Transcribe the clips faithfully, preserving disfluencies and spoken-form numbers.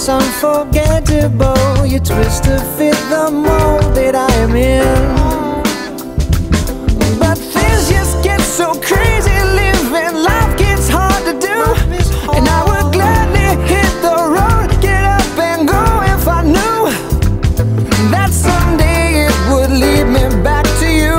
it's unforgettable. You twist to fit the mold that I am in. But things just get so crazy, living life gets hard to do. And I would gladly hit the road, get up and go if I knew that someday it would lead me back to you.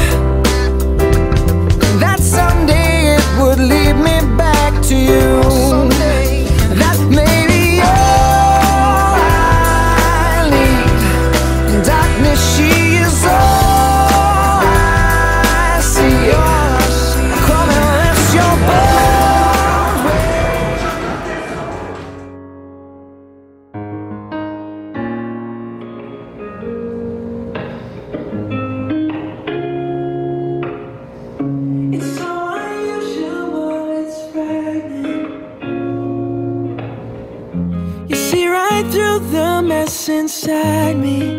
That someday it would lead me back to you. That maybe all I need. Darkness, she is all I see. Come and rest your bones. It's so unusual, it's frightening. You see right through the mess inside me,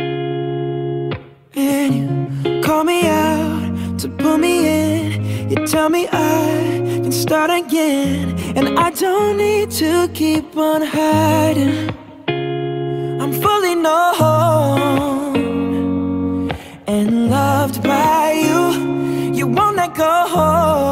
and you call me out to pull me in. You tell me I can start again, and I don't need to keep on hiding. I'm fully known and loved by you. You won't let go,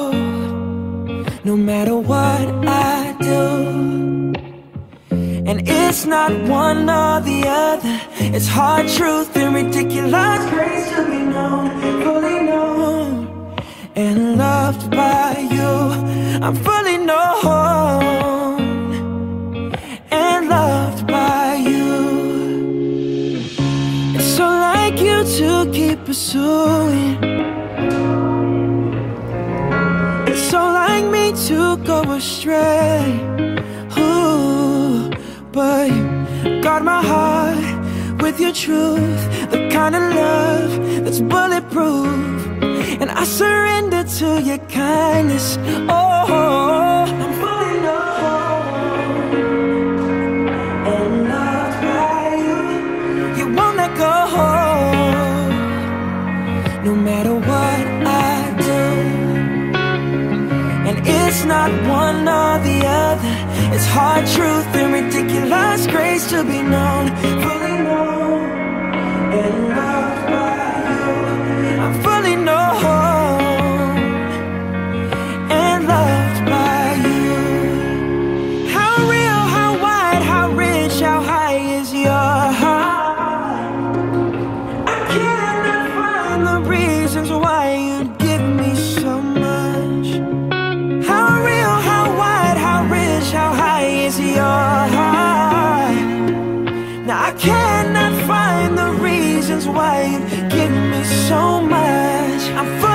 no matter what I do. And it's not one or the other, it's hard truth and ridiculous grace to be known, fully known and loved by you. I'm fully known and loved by you. It's so like you to keep pursuing. It's so like me to go astray. Ooh, but you guard my heart with your truth, the kind of love that's bulletproof. And I surrender to your kindness. Oh, I'm fully known and loved by you. You won't let go, no matter what I do. And it's not one or the other, it's hard truth and ridiculous grace to be known, fully known and loved by you. I'm fully known and loved by you. How real, how wide, how rich, how high is your heart? I cannot find the reasons why you'd give me so much. How real, how wide, how rich, how high is your heart? Now I cannot find the reasons why you give me so much. I'm